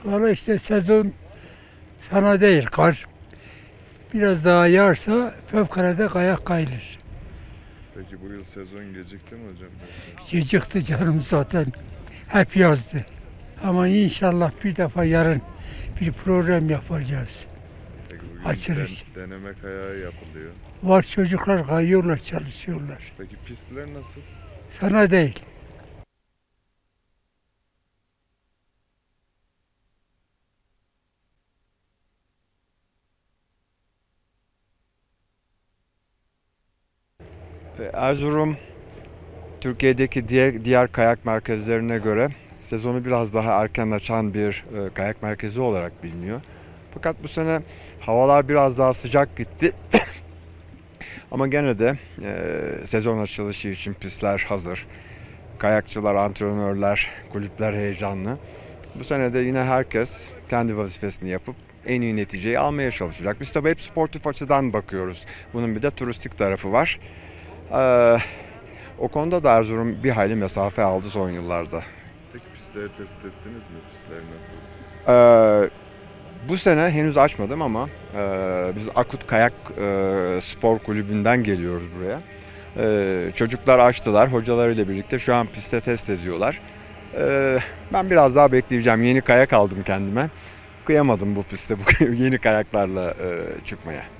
Valla işte sezon fena değil. Kar biraz daha yağarsa fevkalade kayak kayılır. Peki bu yıl sezon gecikti mi hocam? Gecikti canım zaten. Hep yazdı. Ama inşallah bir defa yarın bir program yapacağız. Peki bugün Açılış. deneme kayağı yapılıyor. Var çocuklar kayıyorlar, çalışıyorlar. Peki pistler nasıl? Fena değil. Erzurum, Türkiye'deki diğer kayak merkezlerine göre sezonu biraz daha erken açan bir kayak merkezi olarak biliniyor. Fakat bu sene havalar biraz daha sıcak gitti. Ama gene de sezon açılışı için pistler hazır. Kayakçılar, antrenörler, kulüpler heyecanlı. Bu sene de yine herkes kendi vazifesini yapıp en iyi neticeyi almaya çalışacak. Biz tabii hep sportif açıdan bakıyoruz. Bunun bir de turistik tarafı var. Ee, O konuda da Erzurum bir hayli mesafe aldı son yıllarda. Peki pistleri tespit ettiniz mi? Pistler nasıl? Ee, Bu sene henüz açmadım ama biz Akut Kayak Spor Kulübü'nden geliyoruz buraya. Çocuklar açtılar, hocalarıyla birlikte şu an pistte test ediyorlar. Ben biraz daha bekleyeceğim. Yeni kayak aldım kendime. Kıyamadım bu pistte bu yeni kayaklarla çıkmaya.